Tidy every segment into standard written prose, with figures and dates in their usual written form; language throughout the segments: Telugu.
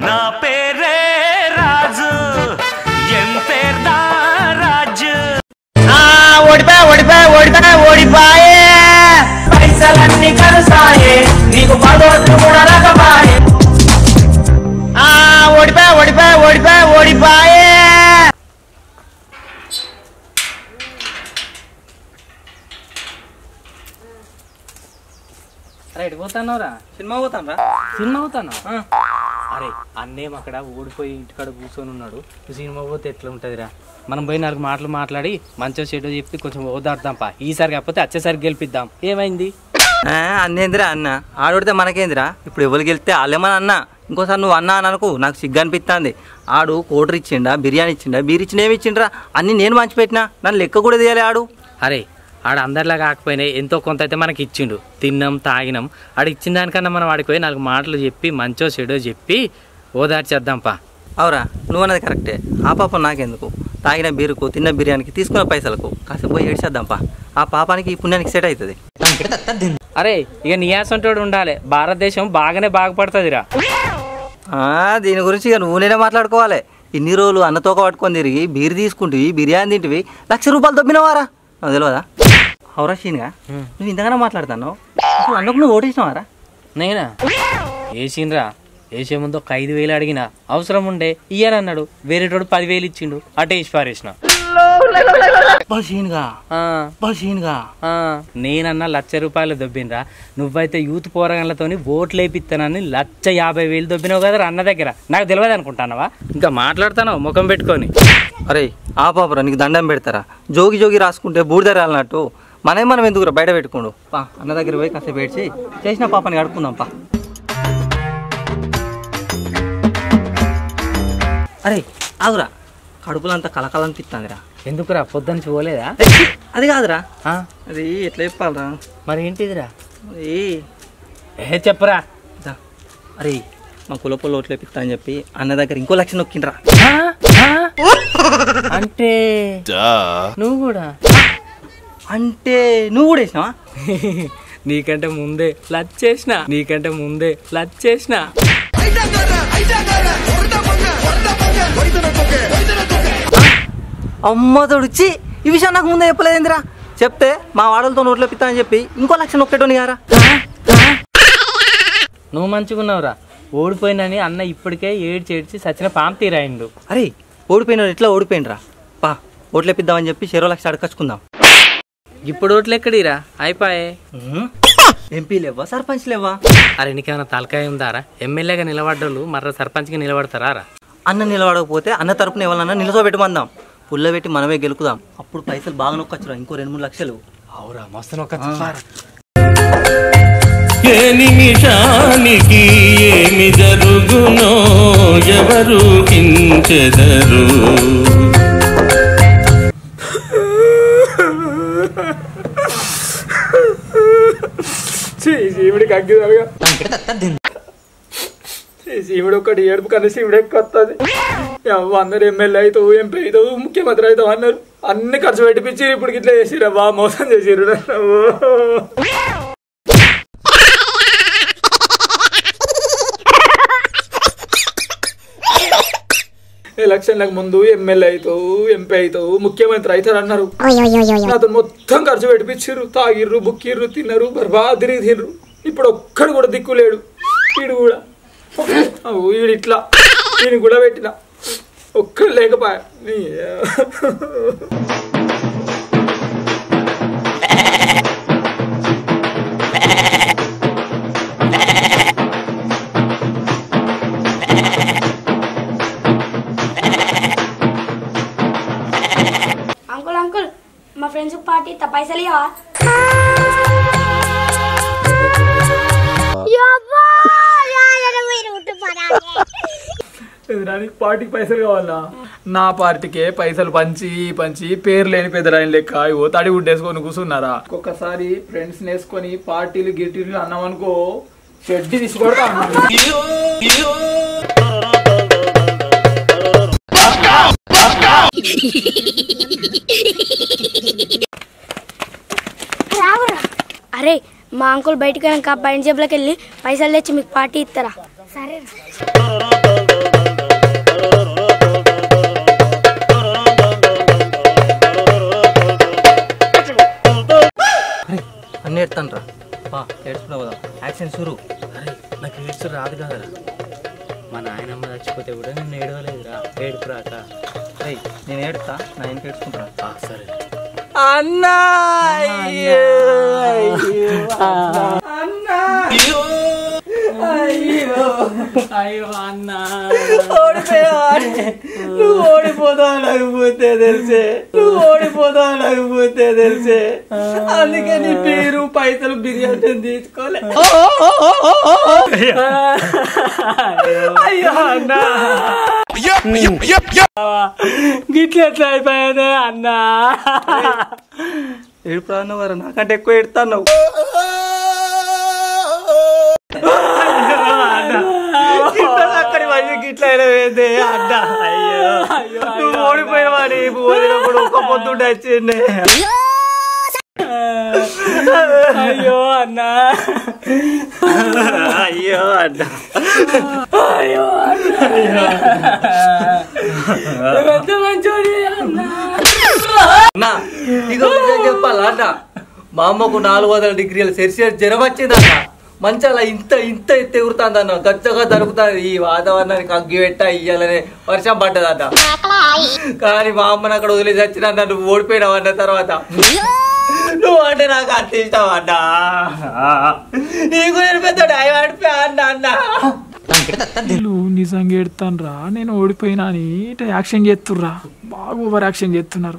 నా పేరే రాజు ఎం పేర్దా రాజు ఓడిపాయే పైసలన్నీ కరుసాయే నీకు పదోట్లు కూడా రకమాయే ఓడిపాయే రైట్ పోతానరా సినిమా పోతాను రా సినిమా పోతాను అరే అన్నేం అక్కడ ఓడిపోయి ఇంటికాడ కూర్చొని ఉన్నాడు సినిమా పోతే ఎట్లా ఉంటుందిరా మనం పోయి 4 మాటలు మాట్లాడి మంచిగా చెడు చెప్పి కొంచెం ఓదార్దాంపా ఈసారి కాకపోతే వచ్చేసరికి గెలిపిద్దాం ఏమైంది అన్నేందిరా అన్న ఆడొడితే మనకేందిరా ఇప్పుడు ఎవరు గెలిస్తే వాళ్ళేమని అన్న ఇంకోసారి నువ్వు అన్నా అని అనుకో నాకు సిగ్గు అనిపిస్తుంది ఆడు కోటర్ ఇచ్చిండా బిర్యానీ ఇచ్చిండా బీర్ ఇచ్చిన ఏమి ఇచ్చిండ్రా అన్నీ నేను మంచి పెట్టినా నన్ను లెక్క కూడా తీయాలి ఆడు అరే ఆడ అందరిలా కాకపోయినా ఎంతో కొంత అయితే మనకి ఇచ్చిండు తిన్నాం తాగినాం ఆడు ఇచ్చిన దానికన్నా మనం ఆడికి పోయి 4 మాటలు చెప్పి మంచో చెడో చెప్పి ఓదార్చేద్దాంపా అవురా నువ్వు అన్నది కరెక్టే ఆ పాపం నాకెందుకు తాగిన బీరుకు తిన్న బిర్యానీకి తీసుకున్న పైసలకు కాసేపు పోయి ఏడ్చేద్దాంపా ఆ పాపానికి ఈ పుణ్యానికి సెట్ అవుతుంది అరే ఇక నియాసంటోడు ఉండాలి భారతదేశం బాగానే బాగుపడుతుందిరా దీని గురించి ఇక నువ్వునే మాట్లాడుకోవాలి ఇన్ని రోజులు అన్నతోక పట్టుకొని తిరిగి బీరు తీసుకుంటివి బిర్యానీ తింటివి ₹1,00,000 దొబ్బినవారా నాకు తెలియదా అవురా షీన్గా నువ్వు ఇంతగానో మాట్లాడుతున్నావు అసలు అన్నకు నువ్వు ఓటేసినవారా నేనా వేసిండ్రా వేసే ముందు ఒక 5,000 అడిగిన అవసరం ఉండే ఇయ్యనన్నాడు వేరేటోడు 10,000 ఇచ్చిండు అటే వేసి పారేసిన నేనన్నా ₹1,00,000 దొబ్బినరా నువ్వైతే యూత్ పోరగాళ్ళతోని ఓట్లు వేపిస్తానని ₹1,50,000 దొబ్బినావు కదా అన్న దగ్గర నాకు తెలియదు అనుకుంటానవా ఇంకా మాట్లాడుతాను ముఖం పెట్టుకొని అరే ఆ పాపరా నీకు దండం పెడతారా జోగి జోగి రాసుకుంటే బూడిదరాలన్నట్టు మనం ఎందుకురా బయట పెట్టుకోండు పా అన్న దగ్గర పోయి కాసేపు ఏడ్చి చేసిన పాపని కడుక్కుందాం పా అరే ఆగురా కడుపులంతా కలకలనిపిస్తుందిరా ఎందుకురా పొద్దున్న పోలేదా అది కాదురా అది ఎట్లా చెప్పాలరా మరి ఏంటిదిరా అది చెప్పరా అరే మా కులపొల్లు ఓట్లు వేపిస్తా అని చెప్పి అన్న దగ్గర ఇంకో 1,00,000 నొక్కిండ్రా అంటే నువ్వు కూడా వేసినావా నీకంటే ముందే లచ్చేసిన అమ్మ తోడుచ్చి ఈ విషయం నాకు ముందే చెప్పలేదేందిరా చెప్తే మా వాడలతో నోట్లో పిత్తా అని చెప్పి ఇంకో 1,00,000 నొక్కేటోని గారా నువ్వు మంచిగున్నావురా ఓడిపోయినని అన్న ఇప్పటికే ఏడ్చి సచిన పాము తీరాయిండు అరే ఓడిపోయిన ఎట్లా ఓడిపోయినరా పా ఓట్లు వేపిద్దామని చెప్పి 1,00,000 అడగచ్చుకుందాం ఇప్పుడు ఓట్లు ఎక్కడిరా అయిపోయే ఎంపీ లేవా సర్పంచ్ లేవా అరే నీకేమైనా తలకాయ ఉందారా ఎమ్మెల్యేగా నిలబడ్డోళ్ళు మర్ర సర్పంచ్గా నిలబడతారా అన్న నిలబడకపోతే అన్న తరపున ఎవరన్నా నిలసోబెట్టమందాం పుల్ల పెట్టి మనమే గెలుకుదాం అప్పుడు పైసలు బాగా నొక్కచ్చురా ఇంకో 2-3 లక్షలు అవురా మస్తు నొక్కచ్చు ఏ నిమిషానికి ఏమి జరుగునో ఎవరు కించెదరు శివుడికి అగ్గిదలుగా శివుడు ఒకటి ఏడుపు కన్నా శివుడు ఎక్కువ వస్తుంది అందరు ఎమ్మెల్యే అవుతావు ఎంపీ అవుతావు ముఖ్యమంత్రి అవుతావు అన్నారు అన్ని ఖర్చు పెట్టిపించి ఇప్పుడు ఇట్లా చేసిరా బాగా మోసం చేసిరు ఎలక్షన్లకు ముందు ఎమ్మెల్యే అవుతావు ఎంపీ అవుతావు ముఖ్యమంత్రి అవుతారు అన్నారు నాతో మొత్తం ఖర్చు పెట్టిపించారు తాగిర్రు బుక్కిర్రు తిన్నారు బర్బాద్ తిరిగిర్రు ఇప్పుడు ఒక్కడు కూడా దిక్కు లేడు వీడు కూడా వీడు ఇట్లా వీడిని కూడా పెట్టిన ఒక్కడు లేకపోయా అంకుల్ మా ఫ్రెండ్స్ పార్టీ పైసలు ఇవ్వవా పార్టీకి పైసలు కావాలా నా పార్టీకే పైసలు పంచి పంచి పేరు లేని పెద్దరాయన లెక్క ఇవో తడి గుడ్డేసుకొని కూర్చున్నారా ఒక్కొక్కసారి ఫ్రెండ్స్ వేసుకొని పార్టీలు గిట్టీలు అన్నాం అనుకో షెడ్డి తీసుకోవడం అరే మా అంకుల్ బయటకు పైన జేబులోకి వెళ్ళి పైసలు తెచ్చి మీకు పార్టీ ఇస్తారా సరే అన్నీ ఎడతాను రా ఏడ్చుకున్నా పోదాం యాక్షన్ షురు. అరే నాకు ఏడ్చు రాదు కదరా. మా నాయనమ్మ చచ్చిపోతే కూడా నేను ఏడవలేదురా. ఏడుపు రాక. రేయ్ నేను ఏడుతా నా ఇంటికి ఏడ్చుకుంటా. సరే అన్నా అయ్యో అన్న నువ్వు ఓడిపోతావు లేకపోతే తెలిసే అందుకే నీ పేరు పైసలు బిర్యానీ తీసుకోలే. అయ్యో అన్న గిట్ల ఎట్లా అయిపోయానే అన్న. ఏడుపు అన్నావు కదా నాకంటే ఎక్కువ ఏడుతున్నావు. అక్కడి మంచి గిట్లా అయినదే అన్న. నువ్వు ఓడిపోయిన వాడి వదిలినప్పుడు ఒక పొద్దుంటే వచ్చిండే. అయ్యో అన్న అయ్యో అన్న ఎంత మంచోడి అన్న. అన్నా ఇగో నిజం చెప్పాలా అన్న, మా అమ్మకు 400 డిగ్రీల సెల్సియస్ జ్వరం వచ్చిందన్న. మంచాల ఇంత ఇంత ఎగురుతుంది అన్న, గచ్చగా దొరుకుతుంది. ఈ వాతావరణానికి అగ్గి పెట్ట ఇయ్యాలనే వర్షం పడ్డదన్న. కానీ మా అమ్మని అక్కడ వదిలేసి వచ్చిన నువ్వు ఓడిపోయినావు అన్న. తర్వాత నువ్వు అంటే నాకు అంత ఇష్టం అన్న. నీకు నేను పెద్ద ఆడిపోయా అన్న అన్న. నిజంగా ఎడతాను రా, నేను ఓడిపోయినా అని ఇట యాక్షన్ చేస్తుర్రా. బాగా ఓవర్ యాక్షన్ చేస్తున్నారు.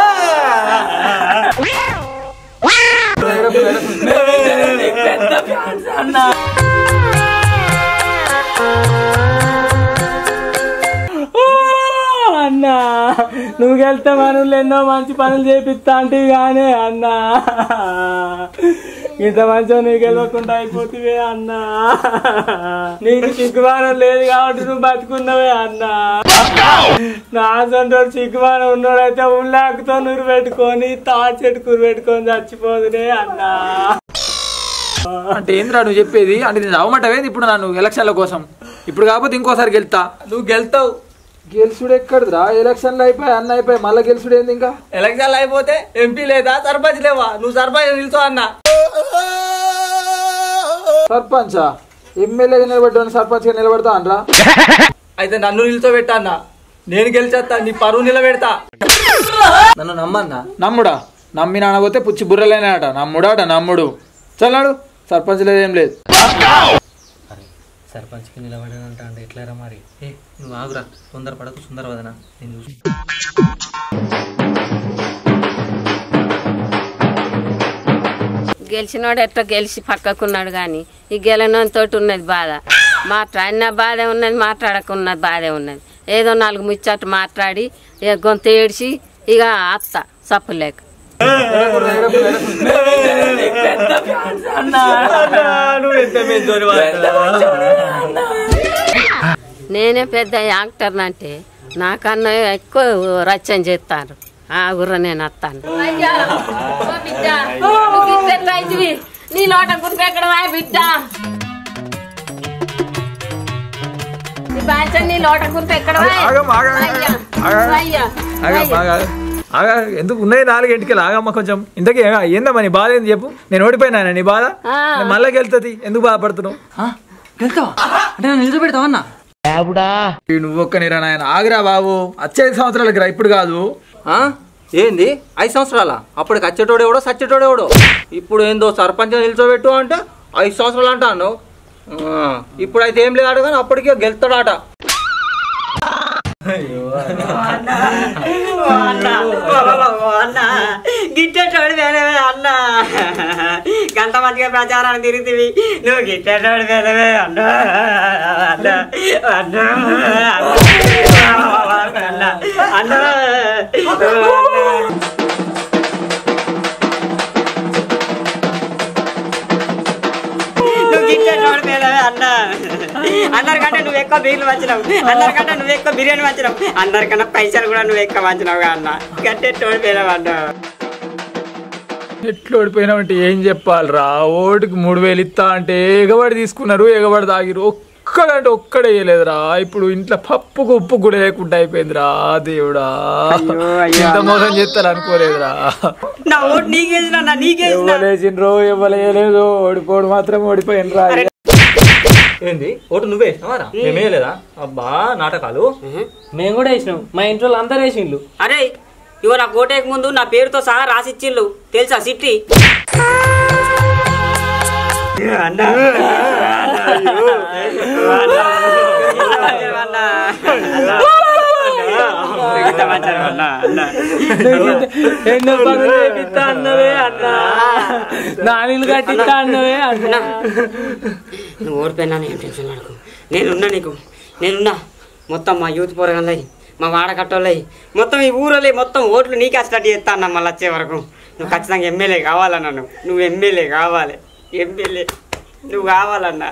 అన్నా నువ్వు వెళ్తే మనలు ఎన్నో మంచి పనులు చేపిస్తా అంటే కానీ అన్నా ఇంత మంచిగా నీకు గెలవకుండా అయిపోతువే అన్నా. నీకు సిగ్గుమానం లేదు కాబట్టి నువ్వు బతుకున్నావే అన్నా. నా సొంత సిగ్గుమానం ఉన్నాడైతే ఉల్లాకుతో నూరు పెట్టుకొని తాటి చెట్టు కూరు పెట్టుకొని చచ్చిపోదునే అన్నా. అంటే ఏంద్రా నువ్వు చెప్పేది? అంటే నేను అవమంటవేది ఇప్పుడు నన్ను ఎలక్షన్ల కోసం? ఇప్పుడు కాకపోతే ఇంకోసారి గెలుతా. నువ్వు గెలుతావు. గెలుసుడు ఎక్కడరా? ఎలక్షన్లు అయిపోయి అన్న అయిపోయి మళ్ళీ గెలుసుడు ఏంది? ఇంకా ఎలక్షన్లు అయిపోతే ఎంపీ లేదా సర్పంచ్ లేవా? నువ్వు సర్పంచ్ నిలుతావు అన్న. సర్పంచా? ఎమ్మెల్యేగా నిలబడ్డా సర్పంచ్ గా నిలబడతా అనరా? అయితే నన్ను నిల్చోబెట్టా అన్న, నేను గెలిచేస్తా, నీ పరువు నిలబెడతా. నన్ను నమ్మన్నా. నమ్ముడా? నమ్మి నానబోతే పుచ్చి బుర్రలేనాట. నమ్ముడాట నమ్ముడు. చల్లాడు సర్పంచ్ లేదేం లేదు. సర్పంచ్కి నిలబడానంట అంటే ఎట్లారా మరి? ఏ నువ్వు ఆగురా, తొందరపడకు సుందర వదనా. నేను చూసి గెలిచినోడు ఎట్లా గెలిచి పక్కకున్నాడు కానీ ఈ గెలనంతో ఉన్నది బాధ. మాట్లాడిన బాధే ఉన్నది, మాట్లాడకున్నది బాధే ఉన్నది. ఏదో 4 ముచ్చట్లు మాట్లాడి ఇక గొంత ఏడిచి ఇక అత్త సప్పులేక. నేనే పెద్ద యాక్టర్ అంటే నాకన్నా ఎక్కువ రచన చేస్తారు. ఆ గుర్ర నేను వస్తాను. నీ లోట గుర్తు ఎక్కడ బిడ్డ? నీ లోట గుర్తు ఎక్కడ? ఎందుకు ఉన్నాయి 4 ఇంటికి ఆగమ్మ కొంచెం. ఇంతకీ ఏందమ్మా నీ బాధ ఏంది చెప్పు. నేను ఓడిపోయినా నీ బాధ మళ్ళీ గెలుతుంది. ఎందుకు బాధపడుతున్నావు? గెలుతావా అంటే నన్ను నిలబెడతావు అన్న? నువ్వు ఒక్క నిరాయన ఆగిరా బాబు. వచ్చే 5 సంవత్సరాలకి రా, ఇప్పుడు కాదు. ఏంది 5 సంవత్సరాల? అప్పటికి వచ్చేటోడెవడో సచ్చేటోడెవడో. ఇప్పుడు ఏందో సర్పంచ్ నిల్చోబెట్టు అంటే 5 సంవత్సరాలు అంటా అన్నావు. ఇప్పుడైతే ఏం లేదు కానీ అప్పటికే గెలుతాడట. గిట్టేటోడు వేరేవే అన్న. గంట మంచిగా ప్రచారాన్ని తిరుగుతుంది. నువ్వు గిట్టేటోడు వేరేవే అన్న. నువ్వు గిట్టేటోడు వేరేవే అన్న. అందరికంటే నువ్వు ఎక్కువ బీర్లు వంచినావు, అందరికంటే నువ్వు ఎక్కువ బిర్యానీ వంచినావు, అందరికన్నా పైసలు కూడా నువ్వు ఎక్కువ వంచినావు అన్న. గట్టేటోడు వేరేవే అన్న. ఎట్లు ఓడిపోయినావు అంటే ఏం చెప్పాలిరా? ఓటుకి 3000 ఇస్తా అంటే ఎగబడి తీసుకున్నారు, ఎగబడి తాగిరు. ఒక్క ఒక్కడంటే ఒక్కడే వేయలేదురా. ఇప్పుడు ఇంట్లో పప్పుకు ఉప్పు కూడా లేకుండా అయిపోయిందిరా. దేవుడా ఎంత మోసం చేస్తారు అనుకోలేదురా. నా ఓటు నీకేసినా ఇవ్వలేసిండ్రో ఇవ్వలేదు, ఓడిపోడు మాత్రం ఓడిపోయినరా. ఏంది ఓటు నువ్వే వేసినావారా? మేమేయలేదా? అబ్బా నాటకాలు. మేము కూడా వేసినాం, మా ఇంట్లో అందరు వేసిండ్లు. అరే ఇగో నా కోటేకి ముందు నా పేరుతో సహా రాసిచ్చిళ్ళు తెలుసా సిట్టి. ఎన్నో పనులు చేపిస్తా అన్నవే అన్న, నాణీలు కట్టిస్తా అన్నవే అన్న. నువ్వు ఓడిపోయినా నేను టెన్షన్ పడకు, నేనున్నా నీకు, నేనున్నా. మొత్తం మా యూత్ పోరగాళ్ళయి, మా వాడకట్టోళ్ళయి, మొత్తం ఈ ఊరోళ్ళయి మొత్తం ఓట్లు నీకే స్టార్ట్ చేస్తా అన్న. మళ్ళీ వచ్చే వరకు నువ్వు ఖచ్చితంగా ఎమ్మెల్యే కావాలన్నా. నువ్వు ఎమ్మెల్యే కావాలి, ఎమ్మెల్యే నువ్వు కావాలన్నా.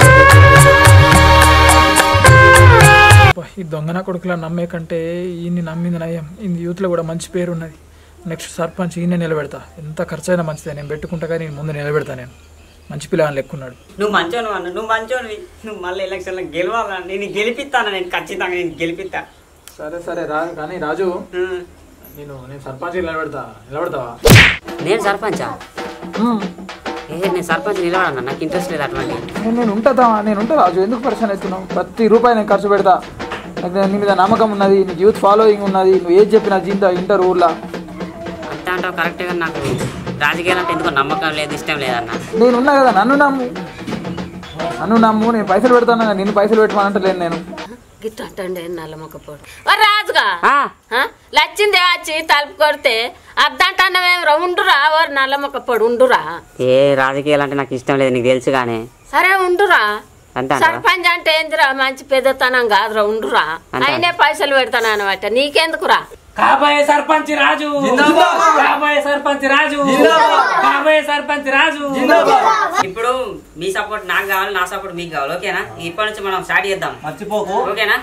ఈ దొంగన కొడుకులా నమ్మే కంటే ఈయన్ని నమ్మింది నయం. ఈ యూత్లో కూడా మంచి పేరు ఉన్నది. నెక్స్ట్ సర్పంచ్ ఈయనే నిలబెడతా. ఎంత ఖర్చు అయినా మంచిదే, నేను పెట్టుకుంటా కానీ ముందు నిలబెడతా. నేను మంచి పిల్లగాని లెక్కున్నాడు. నువ్వు మంచోను అన్న, నువ్వు మంచోనివి. నువ్వు మళ్ళీ ఎలక్షన్లో గెలవాలన్నా. నేను గెలిపిస్తాను, నేను ఖచ్చితంగా నేను గెలిపిస్తా. సరే సరే రాజు, కానీ రాజు నేను సర్పంచ్ నిలబెడతావా? నేను సర్పంచా? నేను సర్పంచ్ నిలబడన్నా, నాకు ఇంట్రెస్ట్ లేదు అటువంటి. నేను ఉంటా రాజు, ఎందుకు పరిశ్రమ అవుతున్నావు? ప్రతి రూపాయి నేను ఖర్చు పెడతా. నాకు నీ మీద నమ్మకం ఉన్నది, నీకు యూత్ ఫాలోయింగ్ ఉన్నది. నువ్వు ఏది చెప్పినా ఇంటర్ ఊర్లో అంతే అంటావు కరెక్ట్గా. నాకు రాజకీయాలు అంటే ఎందుకో నమ్మకం లేదు, ఇష్టం లేదన్న. నేను ఉన్నా కదా, నన్ను నమ్ము. నేను పైసలు పెడతాను, నిన్ను పైసలు పెట్టమనంటలేను నేను. గిట్టండి నల్ల మొక్కపోడు రాజుగా లచ్చిందే వచ్చి తలుపు కొడితే అద్దంటన్నవేమరా? ఉండురా ఓరు నల్ల మొక్కపోడు, ఉండురా. ఏ రాజకీయాలు అంటే నాకు ఇష్టం లేదు, నీకు తెలుసు కానీ. సరే ఉండురా. సర్పంచ్ అంటే ఏందిరా? మంచి పెద్దతనం కాదురా, ఉండురా. అయినే పైసలు పెడతాను అనమాట, నీకెందుకురా? కాబోయే సర్పంచ్ రాజు, కాబోయే సర్పంచ్ రాజు, కాబోయే సర్పంచ్ రాజు. ఇప్పుడు మీ సపోర్ట్ నాకు కావాలి, నా సపోర్ట్ మీకు కావాలి. ఓకేనా? ఇప్పటి నుంచి మనం స్టార్ట్ చేద్దాం, మర్చిపోకు. ఓకేనా?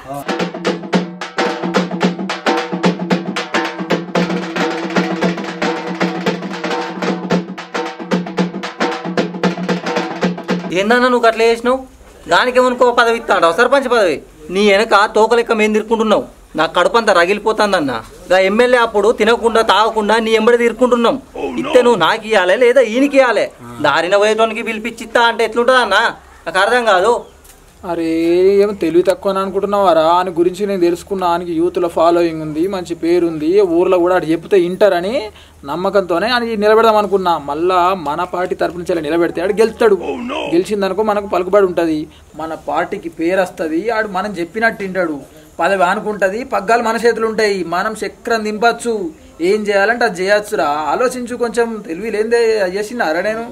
ఏందన్నా నువ్వు అట్లా చేసినావు? దానికి ఏమనుకో పదవి ఇస్తాడు, సర్పంచ్ పదవి. నీ వెనక తోకలెక్క మేము తిరుక్కుంటున్నావు. నాకు కడుపంతా రగిలిపోతుందన్న. గా ఎమ్మెల్యే అప్పుడు తినకుండా తాగకుండా నీ ఎంబడి తీరుకుంటున్నాం. ఇస్తే నువ్వు నాకు ఇవ్వాలి లేదా ఈయనకి ఇవ్వాలి. దారిన పోయేటోనికి పిలిపించిస్తా అంటే ఎట్లుంటుంది అన్న? నాకు అర్థం కాదు. అరే ఏమో తెలివి తక్కువ అని అనుకుంటున్నావారా? ఆయన గురించి నేను తెలుసుకున్నా. ఆయనకి యూత్లో ఫాలోయింగ్ ఉంది, మంచి పేరు ఉంది, ఊర్లో కూడా అటు చెప్తే ఇంటారని నమ్మకంతోనే ఆయన నిలబెడదాం అనుకున్నా. మళ్ళా మన పార్టీ తరపు నుంచి అలా నిలబెడితే ఆడు గెలుస్తాడు. గెలిచిందనుకో మనకు పలుకుబడి ఉంటుంది, మన పార్టీకి పేరు వస్తుంది. ఆడు మనం చెప్పినట్టు తింటాడు, పదవి అనుకుంటుంది, పగ్గాలు మన చేతులు ఉంటాయి, మనం చక్రం దింపచ్చు. ఏం చేయాలంటే అది చేయొచ్చురా. ఆలోచించు, కొంచెం తెలివి లేదే చేసినారా? నేను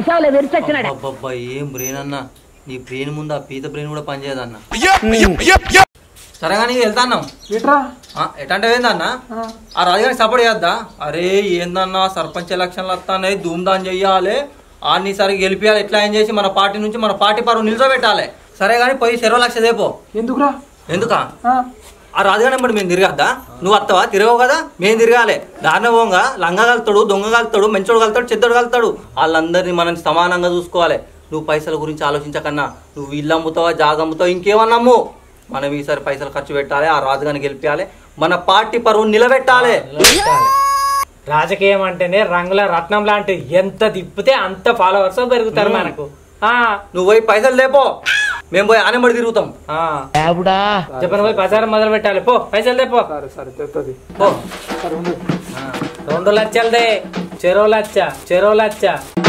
ఏం బ్రెయిన్ అన్నా, నీ బ్రెయిన్ ముందు ఆ పీత బ్రెయిన్ కూడా పనిచేయదన్న. సరే కానీ వెళ్తాన్నాం ఎటంటే ఏందన్నా? ఆ రాజుగారికి సపోర్ట్ చేద్దా? అరే ఏందన్నా సర్పంచ్ ఎలక్షన్లు వస్తాయి, ధూమ్ధాం చెయ్యాలి, ఆడిని సరిగ్గా గెలిపియాలి. ఎట్లా ఏం చేసి మన పార్టీ నుంచి మన పార్టీ పరువు నిల్చోబెట్టాలి. సరే కానీ పోయి 20 లక్షలు దేపో. ఎందుకురా? ఎందుకా? ఆ రాజుగారి బట్టి మేము తిరగద్దా? నువ్వు వస్తావా? తిరగవు కదా, మేము తిరగాలి. దారిన పోగా లంగ కలుతాడు, దొంగ కలుతాడు, మంచోడు కలుతాడు, చెద్దోడు కలుతాడు. వాళ్ళందరినీ మనం సమానంగా చూసుకోవాలి. నువ్వు పైసల గురించి ఆలోచించకన్నా, నువ్వు ఇల్లు అమ్ముతావా, జాగ అమ్ముతావా, ఇంకేమన్నా అమ్ము. మనం ఈసారి పైసలు ఖర్చు పెట్టాలి, ఆ రాజుగారిని గెలిపించాలి, మన పార్టీ పరువును నిలబెట్టాలి. రాజకీయం అంటేనే రంగుల రత్నం లాంటి, ఎంత తిప్పితే అంత ఫాలోవర్స్ పెరుగుతారు మనకు. నువ్వు పోయి పైసలు లేపో, మేము పోయి ఆనబడి తిరుగుతాం. చెప్పని పోయి ప్రచారం మొదలు పెట్టాలి. పో పైసలు లేపో. పో 2 లక్షలదే, చెరో లచ్చ.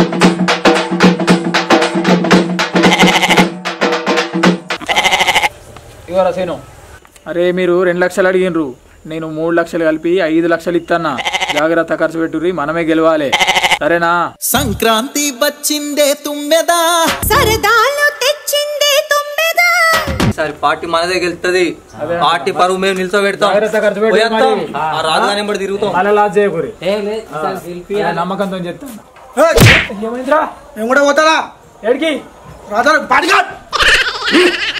ఇవరా సేను, అరే మీరు 2 లక్షలు అడిగినరు, నేను 3 లక్షలు కలిపి 5 లక్షలు ఇస్తానా. జాగ్రత్త ఖర్చు పెట్టుర్రి, మనమే గెలవాలి. సరేనా? సంక్రాంతి వచ్చిందే తుమ్మెదా, సరదాలు తెచ్చిందే తుమ్మెదా. ఈసారి పార్టీ మనదే గెలుస్తుంది, పార్టీ పరువు మేము నిల్చోబెడతాం. ఆ రాజుగానే బట్టి తిరుగుతాం. నమ్మకంతో చెప్తాను. ఏమైందిరా? మేము కూడా పోతారా? ఎడికి రాజా పాటిగా